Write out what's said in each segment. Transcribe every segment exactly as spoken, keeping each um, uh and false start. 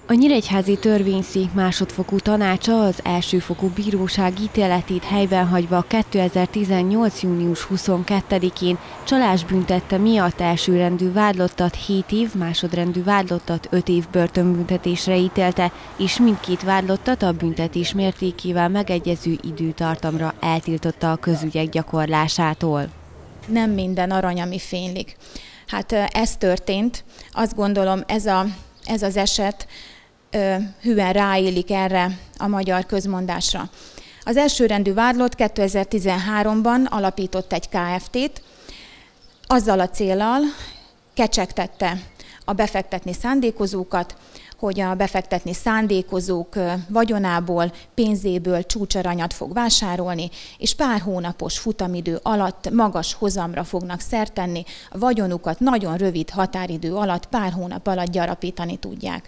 A Nyíregyházi Törvényszék másodfokú tanácsa az elsőfokú bíróság ítéletét helyben hagyva kétezer-tizennyolc. június huszonkettedikén csalásbüntette miatt elsőrendű vádlottat hét év, másodrendű vádlottat öt év börtönbüntetésre ítélte, és mindkét vádlottat a büntetés mértékével megegyező időtartamra eltiltotta a közügyek gyakorlásától. Nem minden arany, ami fénylik. Hát ez történt. Azt gondolom, ez, a, ez az eset ö, hűen ráillik erre a magyar közmondásra. Az elsőrendű vádlott kétezer-tizenháromban alapított egy ká ef té-t, azzal a céllal kecsegtette a befektetni szándékozókat, hogy a befektetni szándékozók vagyonából, pénzéből csúcsaranyat fog vásárolni, és pár hónapos futamidő alatt magas hozamra fognak szert tenni, a vagyonukat nagyon rövid határidő alatt, pár hónap alatt gyarapítani tudják.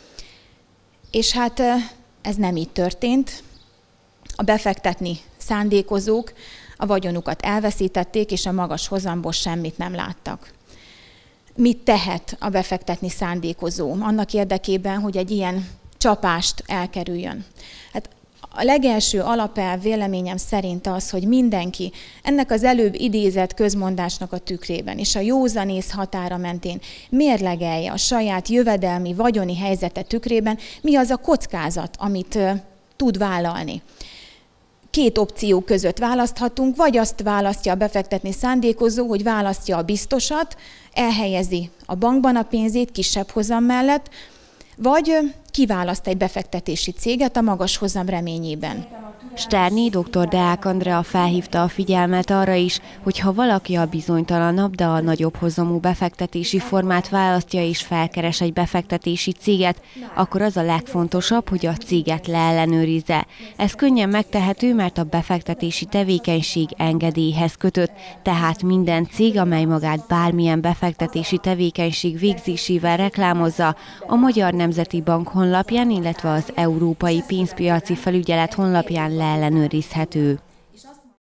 És hát ez nem így történt. A befektetni szándékozók a vagyonukat elveszítették, és a magas hozamból semmit nem láttak. Mit tehet a befektetni szándékozó annak érdekében, hogy egy ilyen csapást elkerüljön? Hát a legelső alapelv véleményem szerint az, hogy mindenki ennek az előbb idézett közmondásnak a tükrében és a józanész határa mentén mérlegelje a saját jövedelmi, vagyoni helyzete tükrében, mi az a kockázat, amit uh, tud vállalni. Két opció között választhatunk, vagy azt választja a befektetni szándékozó, hogy választja a biztosat, elhelyezi a bankban a pénzét kisebb hozam mellett, vagy kiválaszt egy befektetési céget a magas hozam reményében. Stárné dr. Deák Andrea felhívta a figyelmet arra is, hogy ha valaki a bizonytalanabb, de a nagyobb hozamú befektetési formát választja és felkeres egy befektetési céget, akkor az a legfontosabb, hogy a céget leellenőrizze. Ez könnyen megtehető, mert a befektetési tevékenység engedélyhez kötött, tehát minden cég, amely magát bármilyen befektetési tevékenység végzésével reklámozza, a Magyar Nemzeti Bank honlapján, illetve az Európai Pénzpiaci Felügyelet honlapján leellenőrizhető.